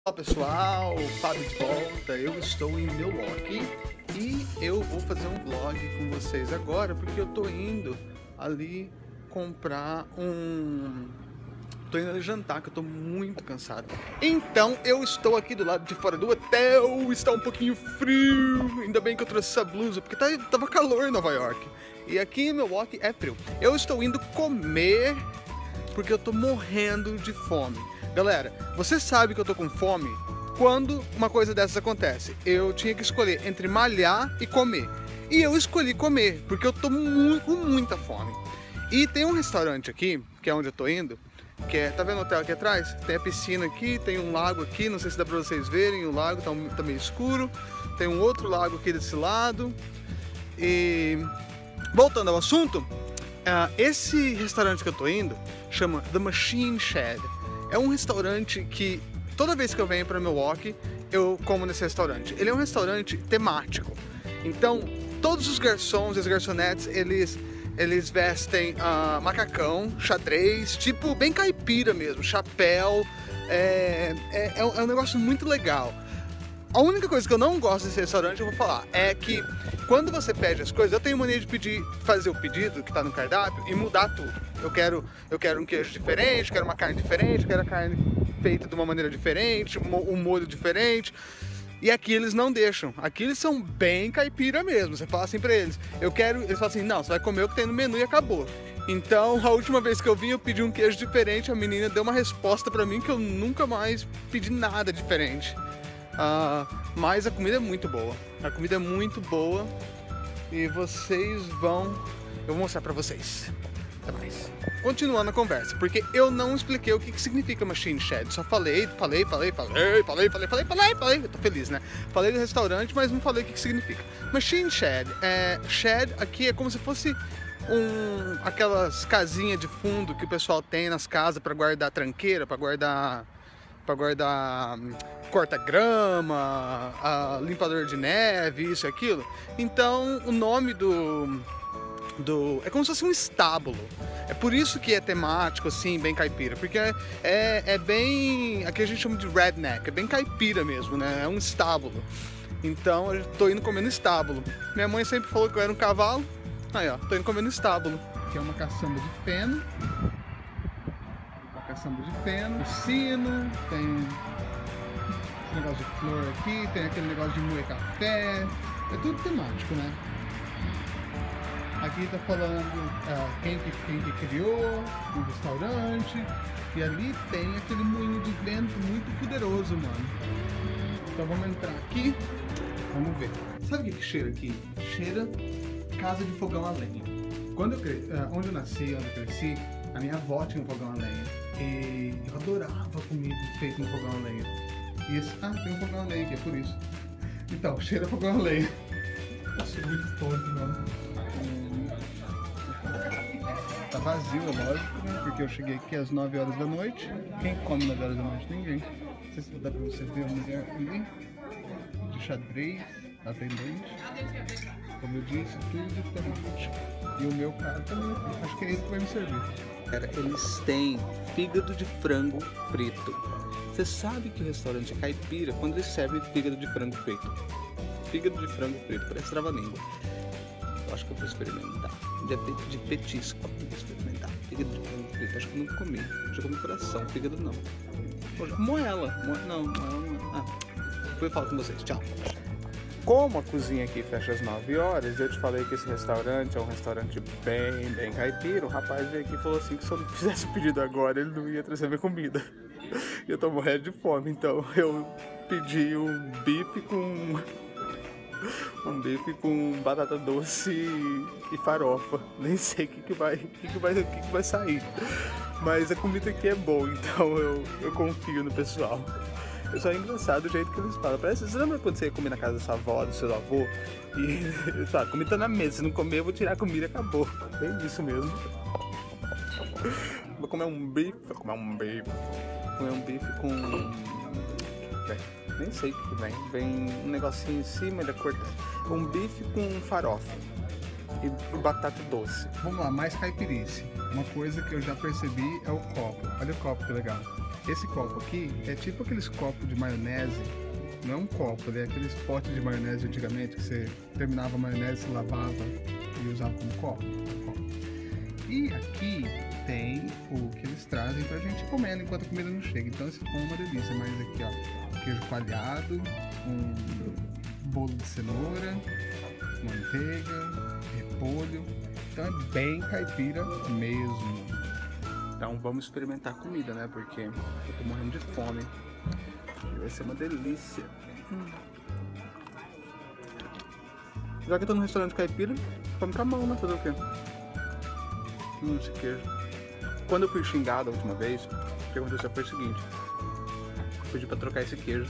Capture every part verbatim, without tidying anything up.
Olá pessoal, Fábio de volta. Eu estou em Milwaukee e eu vou fazer um vlog com vocês agora porque eu tô indo ali comprar um... tô indo ali jantar, que eu tô muito cansado. Então eu estou aqui do lado de fora do hotel, está um pouquinho frio, ainda bem que eu trouxe essa blusa porque tá, tava calor em Nova York. E aqui em Milwaukee é frio. Eu estou indo comer porque eu tô morrendo de fome. Galera, você sabe que eu tô com fome quando uma coisa dessas acontece. Eu tinha que escolher entre malhar e comer. E eu escolhi comer, porque eu tô mu com muita fome. E tem um restaurante aqui, que é onde eu tô indo, que é, tá vendo o hotel aqui atrás? Tem a piscina aqui, tem um lago aqui, não sei se dá pra vocês verem, o lago tá, tá meio escuro. Tem um outro lago aqui desse lado. E voltando ao assunto, uh, esse restaurante que eu tô indo chama The Machine Shed. É um restaurante que toda vez que eu venho para Milwaukee eu como nesse restaurante. Ele é um restaurante temático. Então todos os garçons e as garçonetes eles eles vestem uh, macacão, xadrez, tipo bem caipira mesmo, chapéu. É, é, é um negócio muito legal. A única coisa que eu não gosto desse restaurante, eu vou falar, é que quando você pede as coisas, eu tenho mania de pedir, fazer o pedido que tá no cardápio e mudar tudo. Eu quero, eu quero um queijo diferente, quero uma carne diferente, quero a carne feita de uma maneira diferente, um molho diferente. E aqui eles não deixam. Aqui eles são bem caipira mesmo. Você fala assim pra eles, eu quero, eles falam assim, não, você vai comer o que tem no menu e acabou. Então, a última vez que eu vim, eu pedi um queijo diferente, a menina deu uma resposta pra mim que eu nunca mais pedi nada diferente. Uh, mas a comida é muito boa, a comida é muito boa e vocês vão, eu vou mostrar pra vocês. Até mais. Continuando a conversa, porque eu não expliquei o que, que significa Machine Shed, só falei, falei, falei, falei, falei, falei, falei, falei, falei, eu tô feliz, né? Falei do restaurante, mas não falei o que, que significa. Machine Shed, é, shed aqui é como se fosse um, aquelas casinhas de fundo que o pessoal tem nas casas pra guardar tranqueira, pra guardar... para guardar corta-grama, limpador de neve, isso e aquilo. Então o nome do, do... é como se fosse um estábulo. É por isso que é temático, assim, bem caipira. Porque é, é, é bem... aqui a gente chama de redneck, é bem caipira mesmo, né? É um estábulo. Então eu tô indo comer no estábulo. Minha mãe sempre falou que eu era um cavalo. Aí ó, tô indo comer no estábulo. Aqui é uma caçamba de feno. Caçamba de feno, sino, tem esse negócio de flor aqui, tem aquele negócio de moer café, é tudo temático, né? Aqui tá falando uh, quem, que, quem que criou o restaurante, e ali tem aquele moinho de vento muito poderoso, mano. Então vamos entrar aqui, vamos ver. Sabe o que que cheira aqui? Cheira casa de fogão a lenha. Quando eu cresci, uh, onde eu nasci, onde eu cresci, a minha avó tinha um fogão a lenha e eu adorava comida feita no fogão a lenha. E esse, ah, tem um fogão a lenha aqui, é por isso. Então, cheira fogão a lenha. Eu sou muito tonto, mano. Tá vazio, é lógico, né? Porque eu cheguei aqui às nove horas da noite. Quem come nove horas da noite? Ninguém. Não sei se dá pra você ver a mulher ali, de xadrez, atendente. Como eu disse, tudo temático. E o meu cara também, acho que é ele que vai me servir. Cara, eles têm fígado de frango frito. Você sabe que o restaurante é caipira quando eles servem fígado de frango frito. Fígado de frango frito, parece trava-língua. Eu acho que eu vou experimentar. De, de petisco, eu vou experimentar. Fígado de frango frito, acho que eu nunca comi. Já comi coração, fígado não. Poxa, moela. Mo... Não, moela não. Ah, depois eu falo com vocês, tchau. Como a cozinha aqui fecha às nove horas, eu te falei que esse restaurante é um restaurante bem, bem caipira. O rapaz veio aqui e falou assim que se eu não fizesse o pedido agora, ele não ia trazer minha comida. E eu tô morrendo de fome, então eu pedi um bife com... um bife com batata doce e farofa. Nem sei o que, que, vai, que, que, vai, que, que vai sair. Mas a comida aqui é boa, então eu, eu confio no pessoal. É só engraçado o jeito que eles falam. Parece, você lembra quando você ia comer na casa da sua avó, do seu avô? E fala, a comida tá na mesa, se não comer eu vou tirar a comida e acabou. Bem isso mesmo. Vou comer um bife, vou comer um bife. Vou comer um bife com... Bem, nem sei o que vem. Vem um negocinho em cima, ele é cortado. Um bife com farofa e batata doce. Vamos lá, mais caipirice. Uma coisa que eu já percebi é o copo. Olha o copo que legal. Esse copo aqui é tipo aqueles copos de maionese. Não é um copo, ele é aqueles potes de maionese antigamente que você terminava a maionese, você lavava e usava como copo. E aqui tem o que eles trazem pra gente comendo enquanto a comida não chega. Então esse pão é uma delícia. Mas aqui, ó, queijo coalhado, um bolo de cenoura, manteiga, repolho. Então é bem caipira mesmo. Então vamos experimentar a comida, né? Porque eu tô morrendo de fome. Vai ser uma delícia. Hum. Já que eu tô no restaurante caipira, come com a mão, né? Fazer o quê? Hum, esse queijo. Quando eu fui xingado a última vez, o que aconteceu foi o seguinte. Eu pedi pra trocar esse queijo.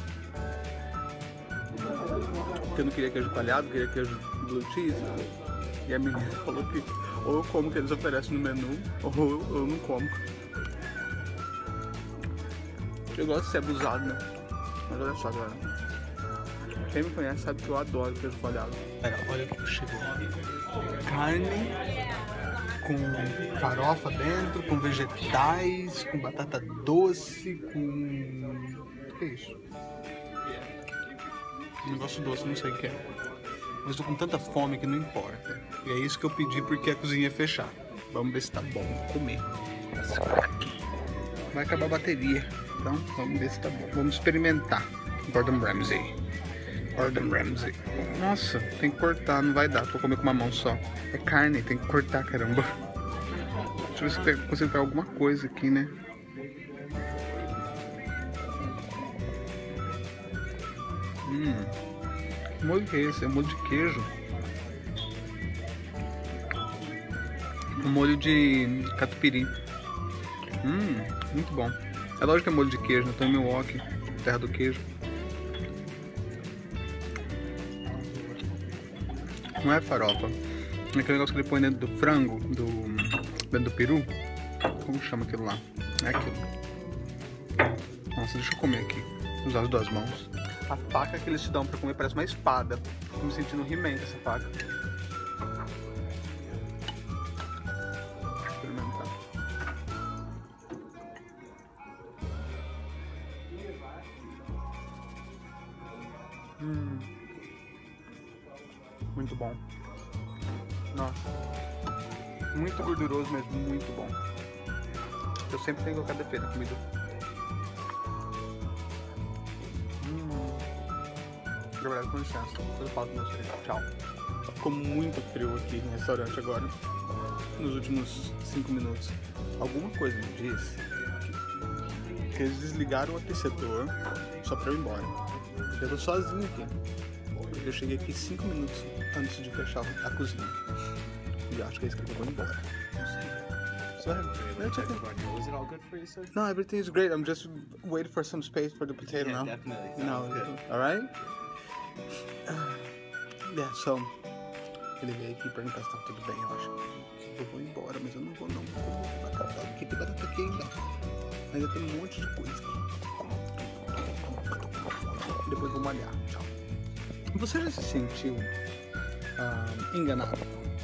Porque eu não queria queijo coalhado, queria queijo blue cheese. E a menina falou que ou eu como o que eles oferecem no menu, ou eu não como. Eu gosto de ser abusado, né? Mas olha só, galera. Quem me conhece sabe que eu adoro queijo coalhado. Olha o que chegou. Carne com farofa dentro, com vegetais, com batata doce, com... O que é isso? Um negócio doce, não sei o que é. Mas tô com tanta fome que não importa. E é isso que eu pedi porque a cozinha ia fechar. Vamos ver se tá bom comer. Vai acabar a bateria. Então vamos ver se tá bom. Vamos experimentar. Gordon Ramsay. Gordon Ramsay. Nossa, tem que cortar, não vai dar pra comer com uma mão só. É carne, tem que cortar, caramba. Deixa eu ver se eu consigo pegar alguma coisa aqui, né? Hum. Que molho que é esse? É um molho de queijo. Um molho de catupiry. Hum, muito bom. É lógico que é molho de queijo, né? Tô em Milwaukee, terra do queijo. Não é farofa. É aquele negócio que ele põe dentro do frango, do, dentro do peru. Como chama aquilo lá? É aquilo. Nossa, deixa eu comer aqui. Usar as duas mãos. A faca que eles te dão pra comer parece uma espada. Tô me sentindo He-Man com essa faca. Vou experimentar. Hum. Muito bom. Nossa. Muito gorduroso, mas muito bom. Eu sempre tenho que colocar defeito na comida. Gabriel, com licença, eu falo com vocês. Tchau. Ficou muito frio aqui no restaurante agora, nos últimos cinco minutos. Alguma coisa me disse que eles desligaram o aquecedor só pra eu ir embora. Eu tô sozinho aqui. Eu cheguei aqui cinco minutos antes de fechar a cozinha. E acho que é isso que eu vou embora. So, was it all good for you, sir? No, everything is great. I'm just waiting for some space for the potato Yeah, now. definitely. No, Good. all right? Yeah, so ele veio aqui perguntar se tá tudo bem. Eu acho que eu vou embora, mas eu não vou não. Porque tem batata aqui ainda. Ainda tem um monte de coisa aqui. Depois eu vou malhar. Tchau. Você já se sentiu uh, enganado?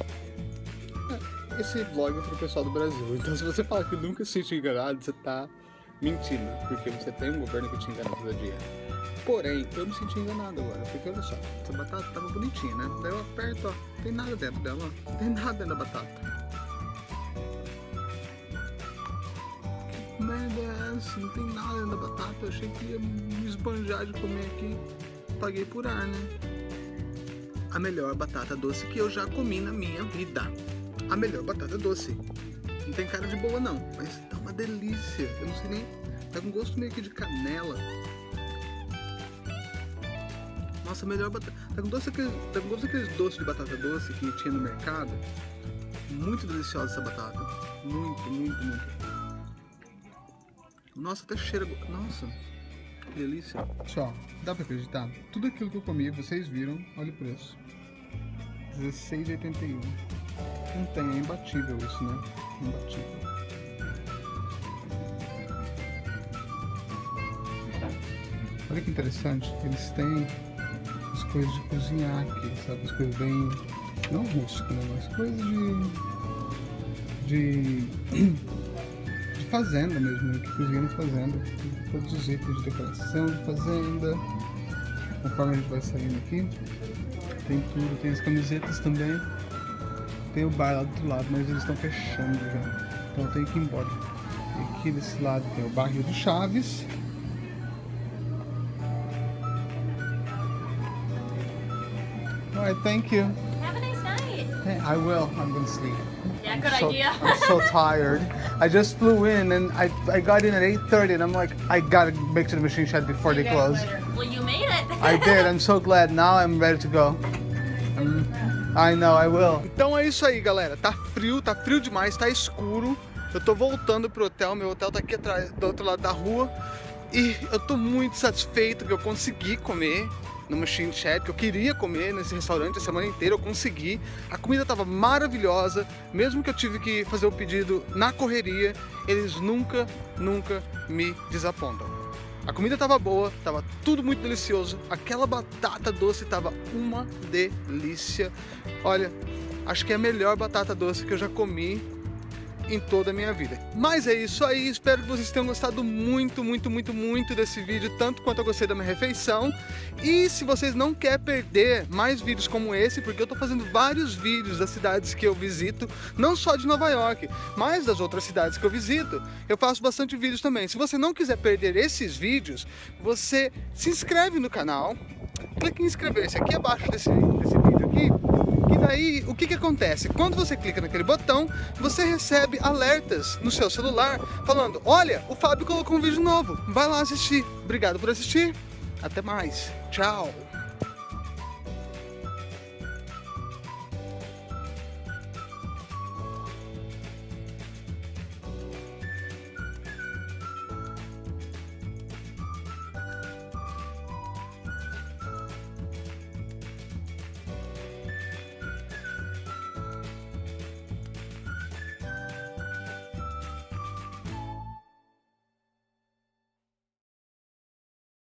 Esse vlog é pro pessoal do Brasil. Então se você fala que nunca se sentiu enganado, você tá mentindo. Porque você tem um governo que te engana todo dia. Porém, eu me senti enganado agora, porque olha só, essa batata tava bonitinha, né? Daí eu aperto, ó, não tem nada dentro dela, ó, não tem nada dentro da batata. Que merda é essa? Não tem nada dentro da batata, eu achei que ia me esbanjar de comer aqui, paguei por ar, né? A melhor batata doce que eu já comi na minha vida. A melhor batata doce. Não tem cara de boa não, mas tá uma delícia, eu não sei nem, tá com gosto meio que de canela. Nossa, melhor batata. Tá com doce aqueles, tá com gosto daqueles doces de batata doce que tinha no mercado. Muito deliciosa essa batata. Muito, muito, muito. Nossa, até cheira. Nossa, que delícia. Pessoal, dá pra acreditar? Tudo aquilo que eu comi, vocês viram, olha o preço. dezesseis reais e oitenta e um. Não tem, é imbatível isso, né? Imbatível. Olha que interessante, eles têm as coisas de cozinhar aqui, sabe? As coisas bem, não rústicas, né? Mas coisas de, de, de fazenda mesmo, que cozinha na fazenda. Todos os itens de decoração de fazenda. Conforme a gente vai saindo aqui, tem tudo, tem as camisetas também. Tem o bar lá do outro lado, mas eles estão fechando já. Então eu tenho que ir embora. E aqui desse lado tem o barril do Chaves. Alright, thank you. Have a nice night. Hey, I will. I'm gonna sleep. Yeah, good so, idea. I'm so tired. I just flew in and I I got in at eight thirty and I'm like, I gotta make to the machine shed before they close. Well, you made it. I did. I'm so glad. Now I'm ready to go. Um, I know, I will. Então é isso aí, galera. Tá frio, tá frio demais, tá escuro. Eu tô voltando pro hotel. Meu hotel tá aqui atrás, do outro lado da rua. E eu tô muito satisfeito que eu consegui comer no Machine Shed, que eu queria comer nesse restaurante a semana inteira, eu consegui. A comida tava maravilhosa, mesmo que eu tive que fazer o pedido na correria, eles nunca, nunca me desapontam. A comida tava boa, tava tudo muito delicioso, aquela batata doce tava uma delícia. Olha, acho que é a melhor batata doce que eu já comi em toda a minha vida. Mas é isso aí, espero que vocês tenham gostado muito, muito, muito, muito desse vídeo, tanto quanto eu gostei da minha refeição. E se vocês não querem perder mais vídeos como esse, porque eu tô fazendo vários vídeos das cidades que eu visito, não só de Nova York, mas das outras cidades que eu visito, eu faço bastante vídeos também. Se você não quiser perder esses vídeos, você se inscreve no canal, clique em inscrever-se aqui abaixo desse, desse vídeo aqui. E daí, o que que acontece? Quando você clica naquele botão, você recebe alertas no seu celular falando: olha, o Fábio colocou um vídeo novo, vai lá assistir. Obrigado por assistir, até mais, tchau!